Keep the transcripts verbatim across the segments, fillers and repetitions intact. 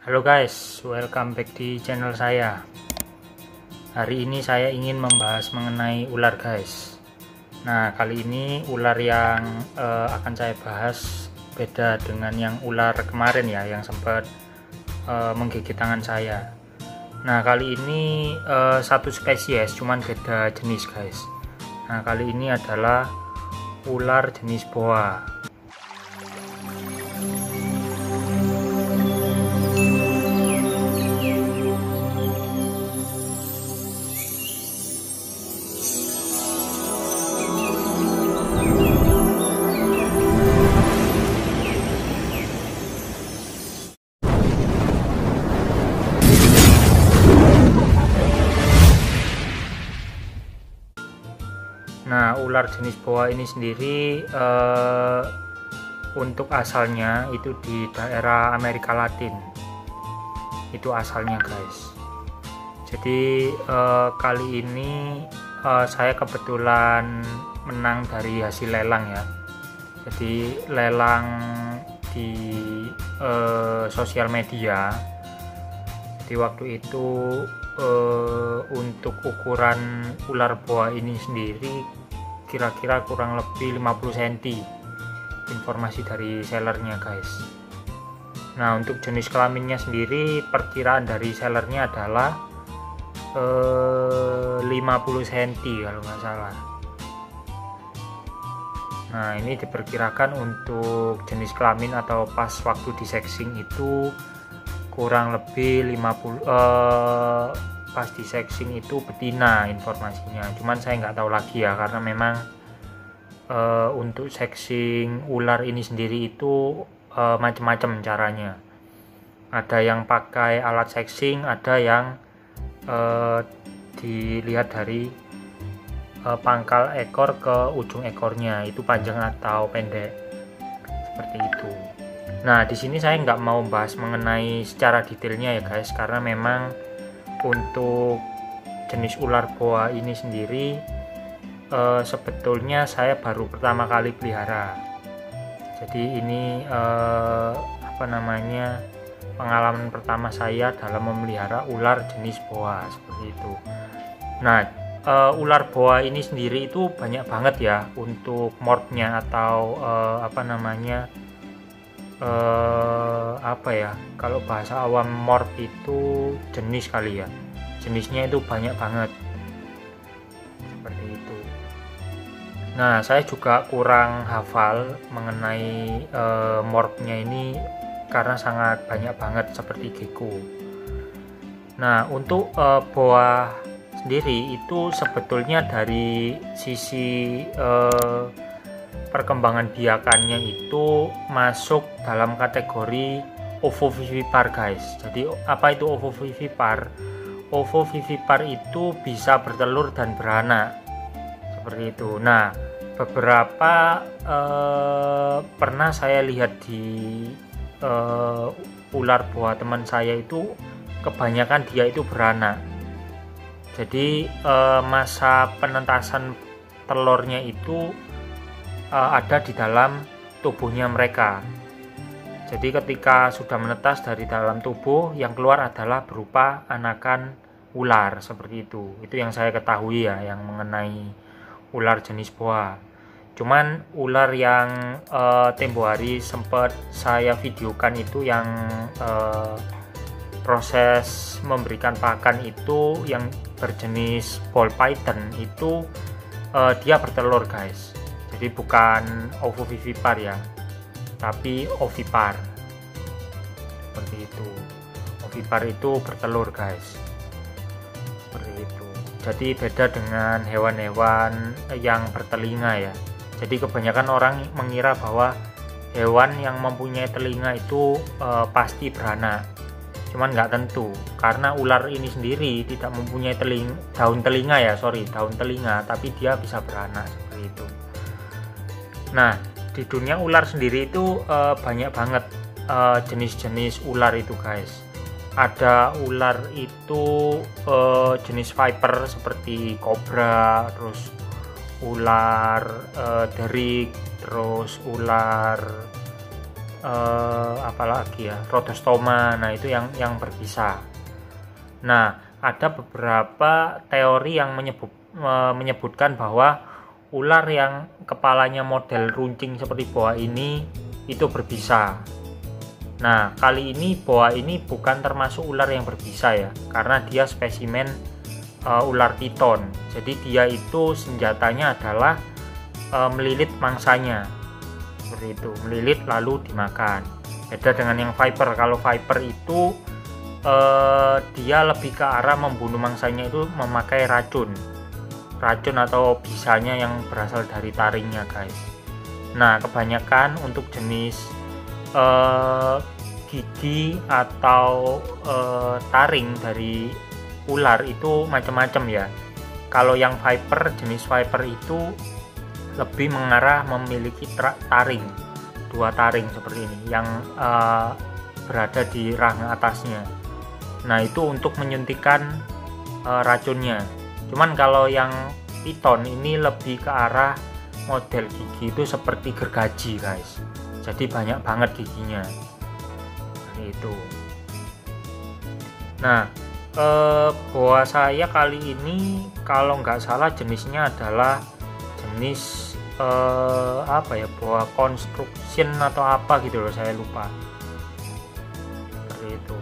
Halo guys, welcome back di channel saya. Hari ini saya ingin membahas mengenai ular guys. Nah, kali ini ular yang uh, akan saya bahas beda dengan yang ular kemarin ya, yang sempat uh, menggigit tangan saya. Nah, kali ini uh, satu spesies, cuman beda jenis guys. Nah, kali ini adalah ular jenis boa. Nah, ular jenis boa ini sendiri eh, untuk asalnya itu di daerah Amerika Latin. Itu asalnya guys. Jadi eh, kali ini eh, saya kebetulan menang dari hasil lelang ya. Jadi lelang di eh, sosial media. Jadi waktu itu eh, untuk ukuran ular boa ini sendiri kira-kira kurang lebih lima puluh sentimeter, informasi dari sellernya guys. Nah, untuk jenis kelaminnya sendiri perkiraan dari sellernya adalah eh, lima puluh sentimeter kalau nggak salah. Nah, ini diperkirakan untuk jenis kelamin atau pas waktu di sexing itu kurang lebih lima puluh eh, pas di sexing itu betina informasinya, cuman saya nggak tahu lagi ya, karena memang e, untuk sexing ular ini sendiri itu e, macam-macam caranya. Ada yang pakai alat sexing, ada yang e, dilihat dari e, pangkal ekor ke ujung ekornya itu panjang atau pendek, seperti itu. Nah, di sini saya nggak mau bahas mengenai secara detailnya ya guys, karena memang untuk jenis ular boa ini sendiri eh, sebetulnya saya baru pertama kali pelihara. Jadi ini eh, apa namanya pengalaman pertama saya dalam memelihara ular jenis boa seperti itu. Nah, eh, ular boa ini sendiri itu banyak banget ya untuk morphnya atau eh, apa namanya eh, apa ya, kalau bahasa awam morph itu jenis kali ya, jenisnya itu banyak banget seperti itu. Nah, saya juga kurang hafal mengenai eh, morphnya ini karena sangat banyak banget seperti gecko. Nah, untuk eh, boa sendiri itu sebetulnya dari sisi eh, perkembangan biakannya itu masuk dalam kategori ovovivipar guys. Jadi apa itu ovovivipar? Ovovivipar itu bisa bertelur dan beranak seperti itu. Nah, beberapa eh, pernah saya lihat di eh, ular boa teman saya itu kebanyakan dia itu beranak. Jadi eh, masa penentasan telurnya itu ada di dalam tubuhnya mereka. Jadi ketika sudah menetas dari dalam tubuh, yang keluar adalah berupa anakan ular seperti itu. Itu yang saya ketahui ya, yang mengenai ular jenis boa. Cuman ular yang eh, tempo hari sempat saya videokan itu yang eh, proses memberikan pakan itu yang berjenis ball python itu eh, dia bertelur guys. Jadi bukan ovovivipar ya, tapi ovipar seperti itu. Ovipar itu bertelur guys, seperti itu. Jadi beda dengan hewan-hewan yang bertelinga ya. Jadi kebanyakan orang mengira bahwa hewan yang mempunyai telinga itu e, pasti beranak, cuman nggak tentu, karena ular ini sendiri tidak mempunyai teling daun telinga ya sorry daun telinga tapi dia bisa beranak seperti itu. Nah, di dunia ular sendiri itu e, banyak banget jenis-jenis e, ular itu guys. Ada ular itu e, jenis viper seperti kobra, terus ular e, derik, terus ular eh, apalagi ya, rhodostoma. Nah itu yang yang berbisa. Nah ada beberapa teori yang menyebut eh, menyebutkan bahwa ular yang kepalanya model runcing seperti boa ini itu berbisa. Nah kali ini boa ini bukan termasuk ular yang berbisa ya, karena dia spesimen uh, ular piton. Jadi dia itu senjatanya adalah uh, melilit mangsanya, seperti itu, melilit lalu dimakan. Beda dengan yang viper. Kalau viper itu uh, dia lebih ke arah membunuh mangsanya itu memakai racun racun atau bisanya yang berasal dari taringnya, guys. Nah kebanyakan untuk jenis eh, gigi atau eh, taring dari ular itu macam-macam ya. Kalau yang viper, jenis viper itu lebih mengarah memiliki taring, dua taring seperti ini yang eh, berada di rahang atasnya. Nah itu untuk menyuntikkan eh, racunnya. Cuman kalau yang piton ini lebih ke arah model gigi itu seperti gergaji, guys. Jadi banyak banget giginya. Seperti itu. Nah, eh, boa saya kali ini kalau nggak salah jenisnya adalah jenis eh, apa ya, boa construction atau apa gitu loh, saya lupa. Seperti itu.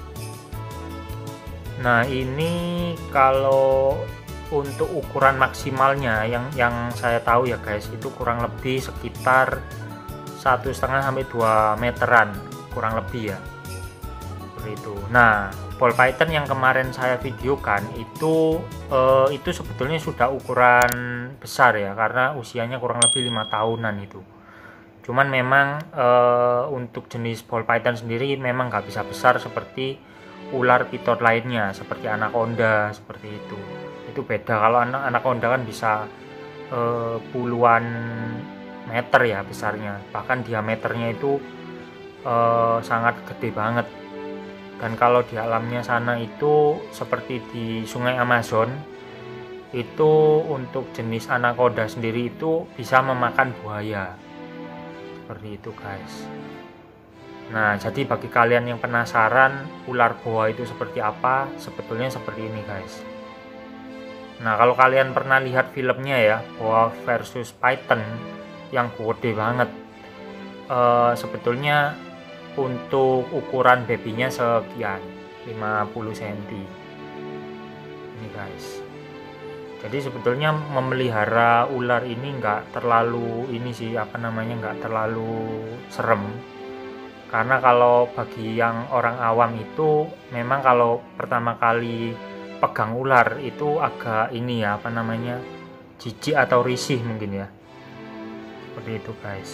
Nah ini kalau untuk ukuran maksimalnya yang yang saya tahu ya guys, itu kurang lebih sekitar satu setengah sampai dua meteran kurang lebih ya, seperti itu. Nah ball python yang kemarin saya videokan itu eh, itu sebetulnya sudah ukuran besar ya, karena usianya kurang lebih lima tahunan itu. Cuman memang eh, untuk jenis ball python sendiri memang nggak bisa besar seperti ular piton lainnya seperti anaconda, seperti itu. Itu beda. Kalau anak anaconda kan bisa eh, puluhan meter ya besarnya, bahkan diameternya itu eh, sangat gede banget. Dan kalau di alamnya sana itu seperti di Sungai Amazon, itu untuk jenis anaconda sendiri itu bisa memakan buaya, seperti itu guys. Nah jadi bagi kalian yang penasaran ular boa itu seperti apa, sebetulnya seperti ini guys. Nah kalau kalian pernah lihat filmnya ya, Boa versus Python yang gede banget, e, sebetulnya untuk ukuran babynya sekian, lima puluh sentimeter ini guys. Jadi sebetulnya memelihara ular ini nggak terlalu ini sih, apa namanya, nggak terlalu serem. Karena kalau bagi yang orang awam itu memang kalau pertama kali pegang ular itu agak ini ya, apa namanya, jijik atau risih mungkin ya, seperti itu guys.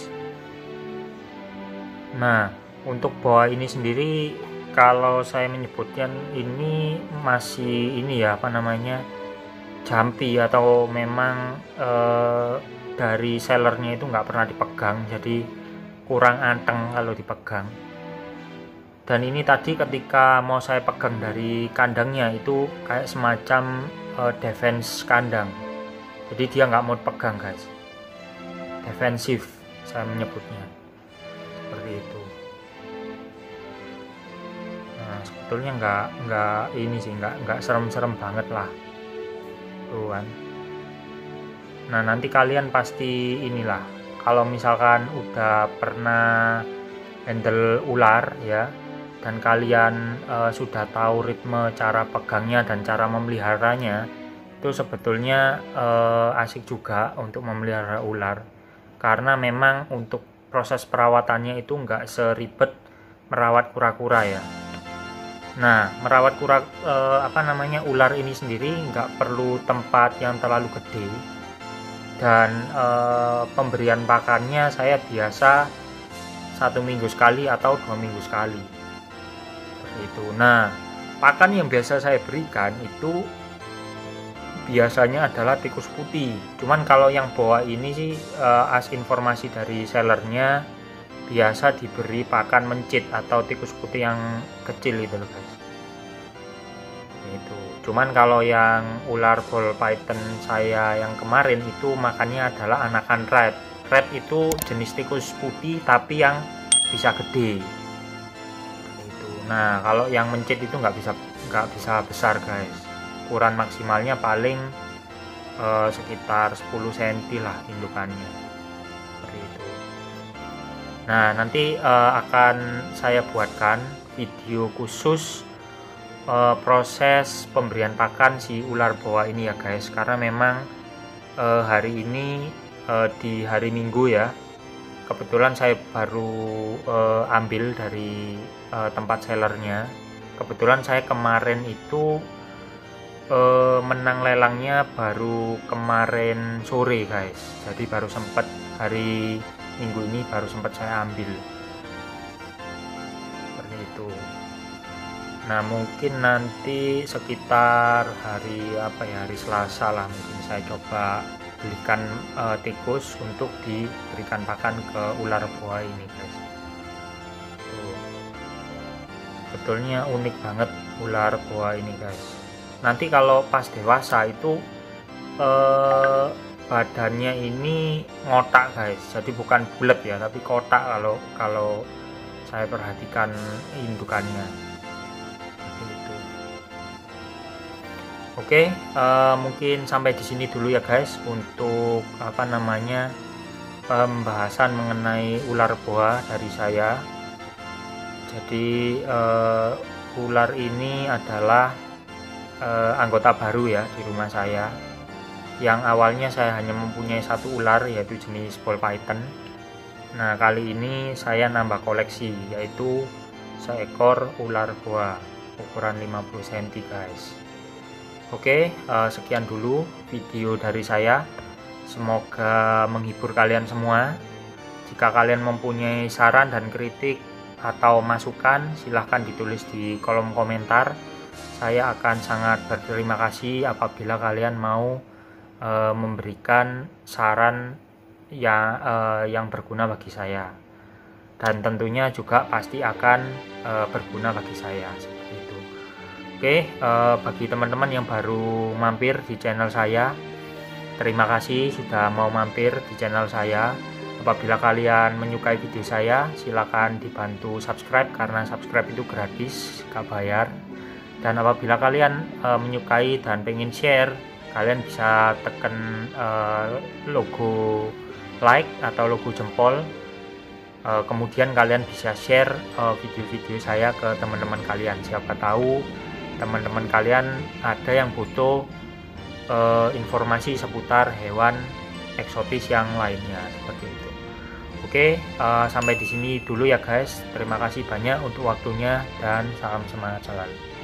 Nah untuk boa ini sendiri kalau saya menyebutkan ini masih ini ya, apa namanya, jumpy atau memang eh, dari sellernya itu nggak pernah dipegang, jadi kurang anteng kalau dipegang. Dan ini tadi ketika mau saya pegang dari kandangnya itu kayak semacam uh, defense kandang, jadi dia nggak mau pegang guys, defensif saya menyebutnya, seperti itu. Nah sebetulnya nggak nggak ini sih, nggak nggak serem-serem banget lah tuh kan. Nah nanti kalian pasti inilah, kalau misalkan udah pernah handle ular ya, dan kalian e, sudah tahu ritme cara pegangnya dan cara memeliharanya, itu sebetulnya e, asik juga untuk memelihara ular, karena memang untuk proses perawatannya itu nggak seribet merawat kura-kura ya. Nah merawat kura e, apa namanya ular ini sendiri nggak perlu tempat yang terlalu gede. Dan e, pemberian pakannya saya biasa satu minggu sekali atau dua minggu sekali, seperti itu. Nah pakan yang biasa saya berikan itu biasanya adalah tikus putih. Cuman kalau yang boa ini sih e, as informasi dari sellernya biasa diberi pakan mencit atau tikus putih yang kecil itu loh guys, itu. Cuman kalau yang ular ball python saya yang kemarin itu makannya adalah anakan red. Red itu jenis tikus putih tapi yang bisa gede itu. Nah kalau yang mencit itu nggak bisa nggak bisa besar guys, ukuran maksimalnya paling eh, sekitar sepuluh sentimeter lah indukannya seperti itu. Nah nanti eh, akan saya buatkan video khusus eh, proses pemberian pakan si ular boa ini ya guys, karena memang eh, hari ini eh, di hari Minggu ya, kebetulan saya baru eh, ambil dari eh, tempat sellernya. Kebetulan saya kemarin itu eh, menang lelangnya baru kemarin sore guys, jadi baru sempat hari Minggu ini baru sempat saya ambil seperti itu. Nah mungkin nanti sekitar hari apa ya, hari Selasa lah mungkin saya coba belikan uh, tikus untuk diberikan pakan ke ular boa ini guys. Tuh. Betulnya unik banget ular boa ini guys. Nanti kalau pas dewasa itu uh, badannya ini ngotak guys, jadi bukan bulat ya tapi kotak kalau kalau saya perhatikan indukannya seperti itu. Oke, uh, mungkin sampai di sini dulu ya guys untuk apa namanya pembahasan mengenai ular boa dari saya. Jadi uh, ular ini adalah uh, anggota baru ya di rumah saya. Yang awalnya saya hanya mempunyai satu ular yaitu jenis ball python. Nah kali ini saya nambah koleksi yaitu seekor ular boa ukuran lima puluh sentimeter guys. Oke, uh, sekian dulu video dari saya. Semoga menghibur kalian semua. Jika kalian mempunyai saran dan kritik atau masukan, silahkan ditulis di kolom komentar. Saya akan sangat berterima kasih apabila kalian mau uh, memberikan saran yang, uh, yang berguna bagi saya. Dan tentunya juga pasti akan uh, berguna bagi saya. Oke, eh, bagi teman-teman yang baru mampir di channel saya, terima kasih sudah mau mampir di channel saya. Apabila kalian menyukai video saya, silakan dibantu subscribe karena subscribe itu gratis, gak bayar. Dan apabila kalian eh, menyukai dan pengen share, kalian bisa tekan eh, logo like atau logo jempol. Eh, kemudian kalian bisa share eh, video-video saya ke teman-teman kalian. Siapa tahu teman-teman kalian ada yang butuh uh, informasi seputar hewan eksotis yang lainnya seperti itu. Oke, uh, sampai di sini dulu ya guys. Terima kasih banyak untuk waktunya dan salam semangat jalan.